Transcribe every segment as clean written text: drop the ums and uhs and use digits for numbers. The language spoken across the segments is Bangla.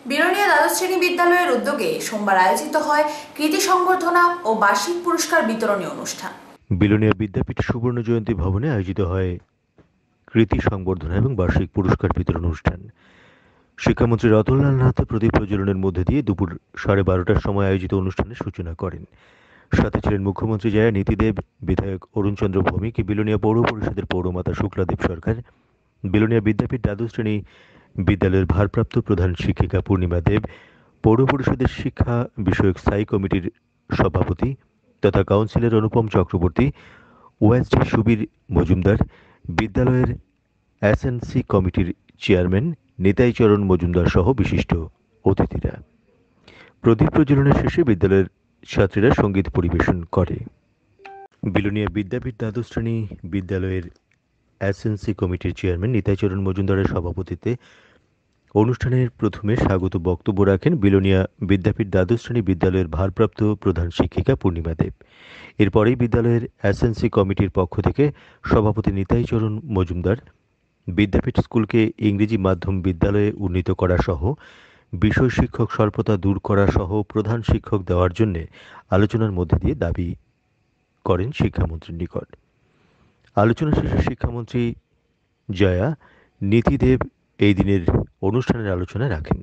বেলোনিয়া দ্বাদশ শ্রেণী বিদ্যালয়ের উদ্যোগে সোমবার আয়োজিত হয় কৃতি সংবর্ধনা ও বার্ষিক পুরস্কার বিতরণী অনুষ্ঠান। বেলোনিয়া বিদ্যাপীঠ সুবর্ণ জয়ন্তী ভবনে আয়োজিত হয় কৃতি সংবর্ধনা এবং বার্ষিক পুরস্কার বিতরণ অনুষ্ঠান। শিক্ষামন্ত্রী রতনলাল নাথ প্রদীপ প্রজ্বলনের মধ্যে দিয়ে দুপুর 12:30টার সময় আয়োজিত অনুষ্ঠানের সূচনা করেন। সাথে ছিলেন মুখ্যমন্ত্রী জয়া নীতিদেব, বিধায়ক অরুণচন্দ্র ভৌমিক, বেলোনিয়া পৌর পরিষদের পৌরমাতা শুক্লাদেব সরকার, বেলোনিয়া বিদ্যাপীঠ দ্বাদশ শ্রেণী বিদ্যালয়ের ভারপ্রাপ্ত প্রধান শিক্ষিকা পূর্ণিমা দেব, পৌর পরিষদের শিক্ষা বিষয়ক স্থায়ী কমিটির সভাপতি তথা কাউন্সিলর অনুপম চক্রবর্তী, ওএসডি সুবীর মজুমদার, বিদ্যালয়ের এসএনসি কমিটির চেয়ারম্যান নিতাই চরণ মজুমদার সহ বিশিষ্ট অতিথিরা। প্রদীপ প্রজ্বলনের শেষে বিদ্যালয়ের ছাত্রীরা সঙ্গীত পরিবেশন করে। বেলোনিয়া বিদ্যাপীঠ দ্বাদশ শ্রেণী বিদ্যালয়ের এসএনসি কমিটির চেয়ারম্যান নিতাই চরণ মজুমদারের সভাপতিত্বে অনুষ্ঠানের প্রথমে স্বাগত বক্তব্য রাখেন বেলোনিয়া বিদ্যাপীঠ দ্বাদশ শ্রেণী বিদ্যালয়ের ভারপ্রাপ্ত প্রধান শিক্ষিকা পূর্ণিমা দেব। এরপরেই বিদ্যালয়ের এসএনসি কমিটির পক্ষ থেকে সভাপতি নিতাই চরণ মজুমদার বিদ্যাপীঠ স্কুলকে ইংরেজি মাধ্যম বিদ্যালয়ে উন্নীত করা সহ বিষয় শিক্ষক স্বল্পতা দূর করা সহ প্রধান শিক্ষক দেওয়ার জন্য আলোচনার মধ্যে দিয়ে দাবি করেন শিক্ষামন্ত্রীর নিকট। আলোচনা শেষে শিক্ষামন্ত্রী জয়া নীতিদেব এই দিনের অনুষ্ঠানের আলোচনা রাখেন।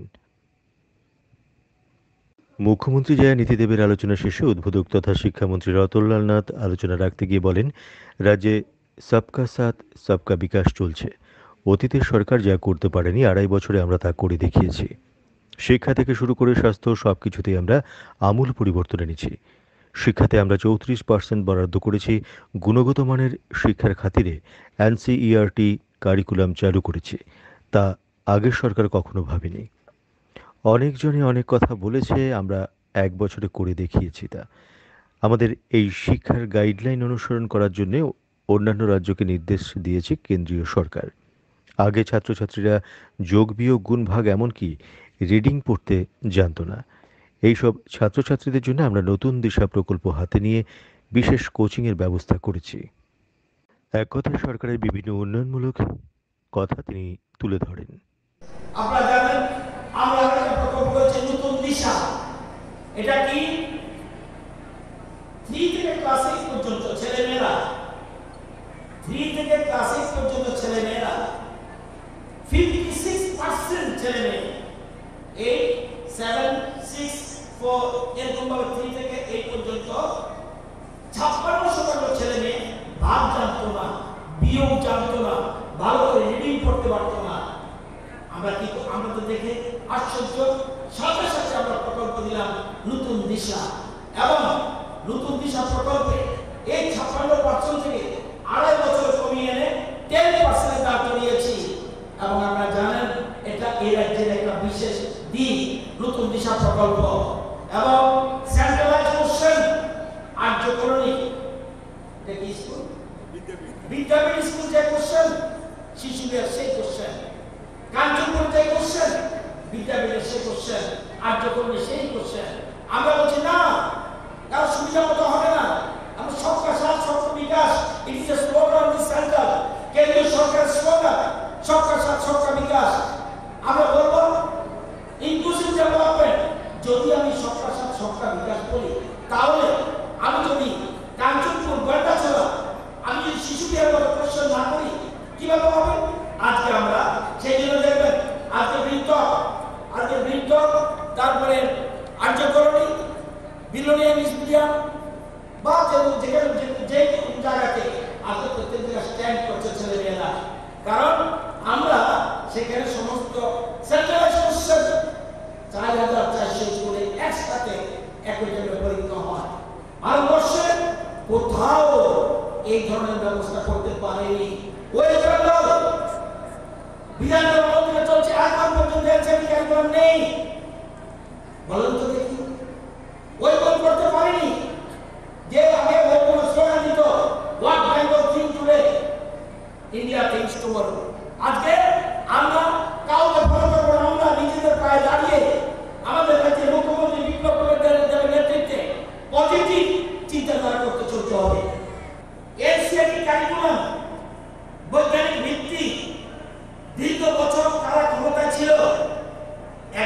মুখ্যমন্ত্রী জয়া নীতিদেবের আলোচনা শেষে উদ্বোধক তথা শিক্ষামন্ত্রী রতনলাল নাথ আলোচনা রাখতে গিয়ে বলেন, রাজ্যে সবকা সাথ সবকা বিকাশ চলছে। অতীতের সরকার যা করতে পারেনি 2.5 বছরে আমরা তা করে দেখিয়েছি। শিক্ষা থেকে শুরু করে স্বাস্থ্য সবকিছুতেই আমরা আমূল পরিবর্তন এনেছি। শিক্ষাতে আমরা 34% বরাদ্দ করেছি। গুণগত মানের শিক্ষার খাতিরে এনসিইআরটি কারিকুলাম চালু করেছি, তা আগের সরকার কখনো ভাবেনি। অনেকজনে অনেক কথা বলেছে, আমরা 1 বছরে করে দেখিয়েছি তা। আমাদের এই শিক্ষার গাইডলাইন অনুসরণ করার জন্য অন্যান্য রাজ্যকে নির্দেশ দিয়েছে কেন্দ্রীয় সরকার। আগে ছাত্রছাত্রীরা যোগ বিয়োগ গুণ ভাগ এমনকি রিডিং পড়তে জানতো না। এইসব ছাত্রছাত্রীদের জন্য আমরা নতুন দিশা প্রকল্প হাতে নিয়ে বিশেষ কোচিংয়ের ব্যবস্থা করেছি। এক কথায় সরকারের বিভিন্ন উন্নয়নমূলক কথা তিনি তুলে ধরেন। আপনারা জানেন আমরা একটা প্রকল্প করেছি নতুন দিশা। এটা কি 3 থেকে ক্লাস 8 পর্যন্ত ছেলেমেয়েরা 56% ছেলেমেয়ে 8, 7, 6, 4 এরকম ভাবে 3 থেকে 8 পর্যন্ত 56% ছেলেমেয়ে ভাগ জানতো না, বিয়োগ জানতো না, ভালো করে রিডিং পড়তে পারতো না। আমরা তো দেখে আশ্চর্য, সাথে সাথে আমরা প্রকল্প দিলাম নতুন দিশা, এবং নতুন দিশা প্রকল্পে এই 56% থেকে 2.5 বছর কমিয়ে এনে 10% দাঁড় করিয়েছি। এবং আপনারা জানেন এটা এই রাজ্যের একটা বিশেষ দিক নতুন দিশা প্রকল্প। এবং সেন্ট্রালাইজ কোশ্চেন আর্যকরণী স্কুল বিদ্যাপীঠ স্কুল যে কোশ্চেন শিশুদের সেই কোশ্চেন, কাঞ্চনপুর যে কোশ্চেন বিদ্যাপীঠের সেই কোশ্চেন, আর্যকরণী সেই কোশ্চেন। আমরা বলছি না, কারো সুবিধা মতো হবে না। আমরা সবকা সাথ সবকা বিকাশ, it is a slogan of the centre, কেন্দ্রীয় সরকারের স্লোগান সবকা সাথ সবকা বিকাশ। আমরা বলবো ইনক্লুসিভ ডেভেলপমেন্ট। যদি আমি সবকা সাথ সবকা বিকাশ বলি, তাহলে আমি যদি কাঞ্চনপুর গন্ডাছড়া আমি যদি শিশু বিহারের মতো কোশ্চেন না করি কিভাবে হবে? আজকে আমরা সেই জন্য দেখবেন আজকে বৃদ্ধ, তারপরে আর্যকরণী, বিলোনিয়া ইংলিশ মিডিয়াম বা যে জায়গাতে আজকে প্রত্যেক জায়গায় স্ট্যান্ড করছে ছেলেমেয়েরা। কারণ আমরা সেখানে সমস্ত সেন্ট্রালাইজ কোশ্চেন 4,400 স্কুলে একসাথে একই জায়গায় পরীক্ষা হয়। ভারতবর্ষে কোথাও এই ধরনের ব্যবস্থা করতে পারেনি। ওয়েস্ট বেঙ্গল বিধানসভা মন্ত্রী চলছে, এখন পর্যন্ত কারিকুলাম নেই। বলুন তো দেখি, ওই কোন করতে পারেনি যে আগে ওই কোন স্লোগান দিত, what Bengal think today, India thinks tomorrow. আজকে আমরা কাউকে ফলো করবো না, আমরা নিজেদের পায়ে দাঁড়িয়ে আমাদের রাজ্যের মুখ্যমন্ত্রী বিপ্লব দেবের নেতৃত্বে পজিটিভ চিন্তাধারা করতে চলতে হবে। এনসিইআরটি কারিকুলাম বৈজ্ঞানিক ভিত্তি, দীর্ঘ বছর তারা ক্ষমতায় ছিল, একবারও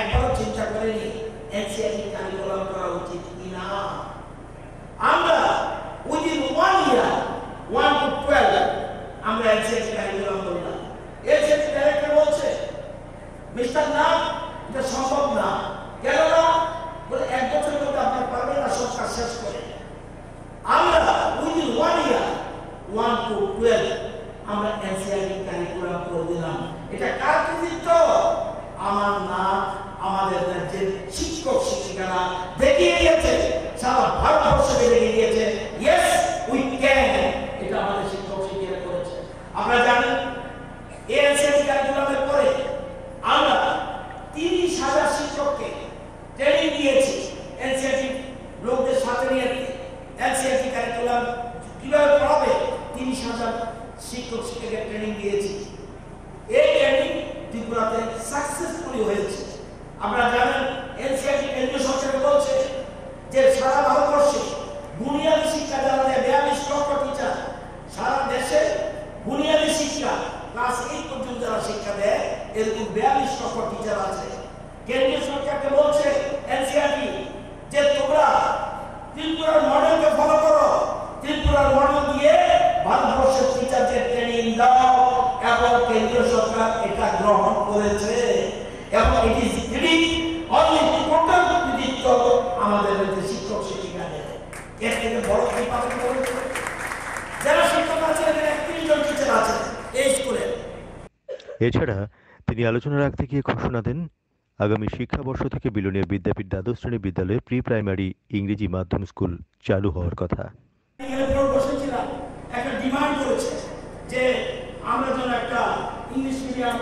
চিন্তা করেনি এনসিআরটি কারিকুলাম করা উচিত কিনা। আমরা উইদিন 1 ইয়ার 1 to 12 আমরা এনসিআরটি কারিকুলাম করলাম। এনসিআরটি ডাইরেক্টর বলছে মিস্টার না, এটা সম্ভব না। কেন না? বলে 1 বছরের মধ্যে আপনার পারবেন না সব কাজ শেষ করে। আমরা উইদিন 1 ইয়ার 1 to 12 আমরা এনসিআরটি কারিকুলাম করে দিলাম। এটা কার কৃতিত্ব? আমার না, আমাদের রাজ্যের শিক্ষক শিক্ষিকারা দেখিয়ে দিয়েছে, সারা ভারতবর্ষকে দেখিয়ে দিয়েছে ইয়েস উই ক্যান। এটা আমাদের শিক্ষক শিক্ষিকারা করেছে। আমরা জানি এনসিআরটি কারিকুলামের পরে আমরা 30,000 শিক্ষককে ট্রেনিং দিয়েছি। এনসিআরটি লোকদের সাথে নিয়ে এনসিআরটি কারিকুলাম কিভাবে পড়াবে 30,000 শিক্ষক শিক্ষকের ট্রেনিং দিয়েছি। এই ট্রেনিং ত্রিপুরাতে সাকসেসফুলি হয়েছে। আমরা জানেন এনসিআরটি কেন্দ্রীয় সরকার বলছে যে সারা ভারতবর্ষে বুনিয়াদী শিক্ষা যারা 42 লক্ষ টিচার, সারা দেশে বুনিয়াদী শিক্ষা ক্লাস 8 পর্যন্ত যারা শিক্ষা দেয় এরকম 42 লক্ষ টিচার আছে। কেন্দ্রীয় সরকারকে বলছে এনসিআরটি যে তোমরা ত্রিপুরার মডেলকে ফলো করো, ত্রিপুরার মডেল দিয়ে ভারতবর্ষের টিচারদের ট্রেনিং দাও, এবং কেন্দ্রীয় সরকার এটা গ্রহণ করেছে এবং it is giving only total কৃতিত্ব আমাদের শিক্ষক শিক্ষিকাদের। এর থেকে বড় কি পাবেন বলুন? যারা শিক্ষক আছে এখানে 31 জন টিচার আছে এই স্কুলে। এছাড়া তিনি আলোচনা রাখতে গিয়ে ঘোষণা দেন আগামী শিক্ষাবর্ষ থেকে বিলোনিয়া বিদ্যাপীঠ দ্বাদশ শ্রেণী বিদ্যালয়ে প্রি প্রাইমারি ইংরেজি মাধ্যম স্কুল চালু হওয়ার কথা। বসেছিলাম, একটা ডিমান্ড করেছে যে আমরা যেন একটা ইংলিশ মিডিয়াম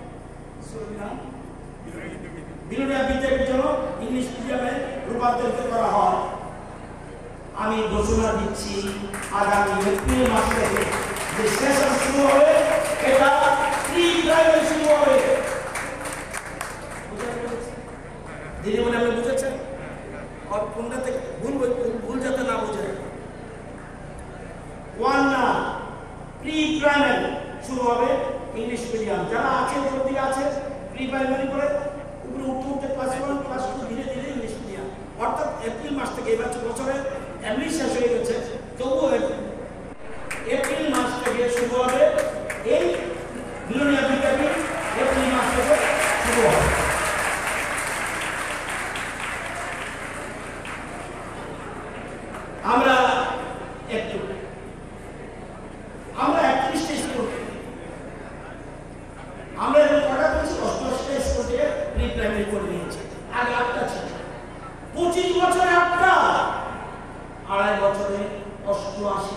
বিলোনিয়া বিদ্যাপীঠ যেন ইংলিশ মিডিয়ামে রূপান্তরিত করা হয়। আমি ঘোষণা দিচ্ছি আগামী এপ্রিল মাস থেকে যে সেশন শুরু হবে এটা প্রি প্রাইমারি শুরু হবে। দিদি মনে আপনি বুঝেছেন? কোনটা থেকে ভুল যাতে না বুঝে। 1 না, প্রি প্রাইমারি শুরু হবে ইংলিশ মিডিয়াম। যারা আছে যদি আছে প্রি প্রাইমারি করে উপরে উঠতে উঠতে ক্লাস 1 ক্লাস 2 ধীরে ধীরে ইংলিশ মিডিয়াম। অর্থাৎ এপ্রিল মাস থেকে এবার বছরে এমনি শেষ হয়ে গেছে, তবুও এপ্রিল মাস থেকে শুরু হবে এই বিলোনিয়া বিদ্যাপীঠ। এপ্রিল মাস থেকে শুরু হবে। আমরা 31টা স্কুল আমরা কটা করেছি, 88টা স্কুল থেকে প্রি প্রাইমারি করে নিয়েছি। আগে 8টা ছিল। 25 বছরে 8টা, 2.5 বছরে 88।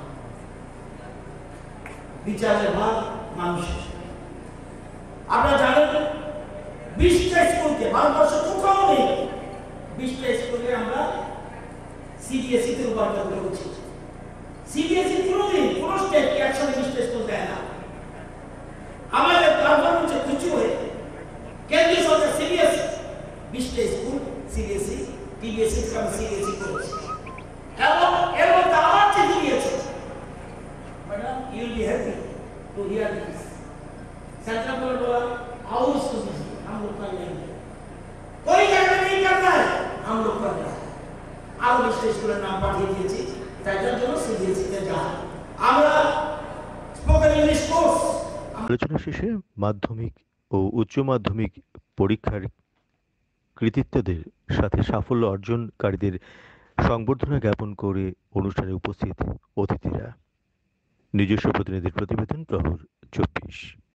বিচারের ভাগ মানুষের। আপনারা জানেন 20টা স্কুলকে ভারতবর্ষে কোথাও নেই, 20টা স্কুলকে আমরা সিবিএসই তে রূপান্তর করেছি। সিবিএসই কোনোদিন কোন স্টেট একসাথে 20টা স্কুল দেয় না। আমাদের প্ল্যাটফর্ম হচ্ছে কিছু হয়ে কেন্দ্রীয় সরকার সিবিএসই 20টা স্কুল সিবিএসই টিবিএসই থেকে সিবিএসই করেছে এবং এর মধ্যে আমার চিঠি দিয়েছে। Madam you will be happy to hear this. Central government बोला आओ इसको दीजिए, हम लोग कर लेंगे। कोई जगह नहीं करना है, हम लोग कर रहे हैं। आओ स्कूलेर नाम पाঠিয়ে দিয়েছি, তাইটার জন্য সিবিএসইতে যা আমরা স্পোকেন ইংলিশ কোর্স। আলোচনা শেষে মাধ্যমিক ও উচ্চ মাধ্যমিক পরীক্ষার কৃতিত্বদের সাথে সাফল্য অর্জনকারীদের সংবর্ধনা জ্ঞাপন করে অনুষ্ঠানে উপস্থিত অতিথিরা। নিজস্ব প্রতিনিধির প্রতিবেদন, প্রহর 24।